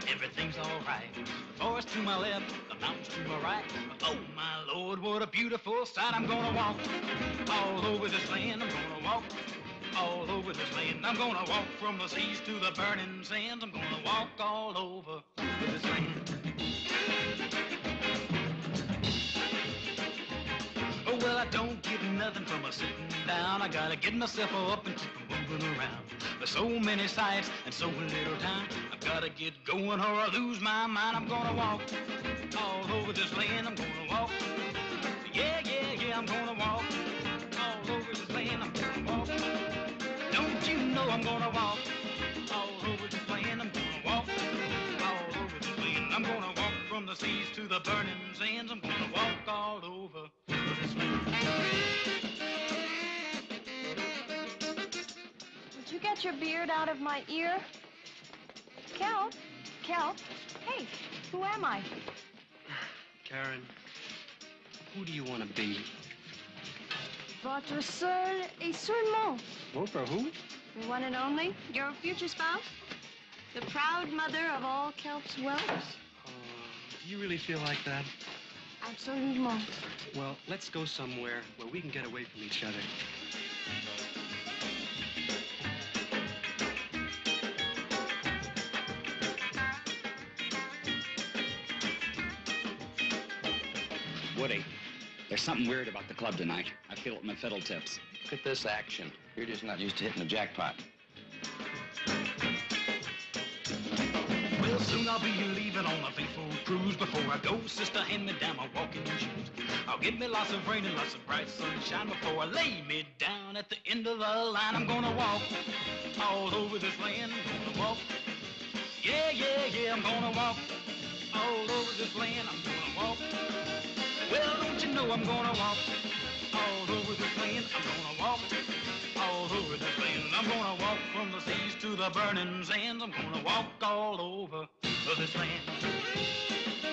everything's alright. The forest to my left, the mountains to my right. Oh my Lord, what a beautiful sight. I'm gonna walk all over this land. I'm gonna walk all over this land. I'm gonna walk from the seas to the burning sands. I'm gonna walk all over this land. Oh, well, I don't get nothing from a sitting down. I gotta get myself up and keep moving around. There's so many sights and so little time. I've gotta get going or I lose my mind. I'm gonna walk all over this land. I'm gonna walk. Yeah, yeah, yeah, I'm gonna walk all over this land. I'm gonna walk. Don't you know I'm gonna walk all over this land? I'm gonna walk all over this land. I'm gonna walk from the seas to the burning sands. I'm gonna walk all over this land. Did you get your beard out of my ear? Kelp? Kelp? Hey, who am I? Karen, who do you want to be? Votre seul et seulement. Oprah, who? The one and only, your future spouse. The proud mother of all Kelp's whelps. Do you really feel like that? Absolument. Well, let's go somewhere where we can get away from each other. Woody, there's something weird about the club tonight. I feel it in my fiddle tips. Look at this action. You're just not used to hitting the jackpot. Well, soon I'll be leaving on a faithful cruise. Before I go, sister, hand me down my walking shoes. I'll get me lots of rain and lots of bright sunshine before I lay me down at the end of the line. I'm gonna walk all over this land. I'm gonna walk. Yeah, yeah, yeah, I'm gonna walk all over this land. I'm gonna walk. Well, don't you know I'm gonna walk all over this land. I'm gonna walk all over this land. I'm gonna walk from the seas to the burning sands. I'm gonna walk all over this land.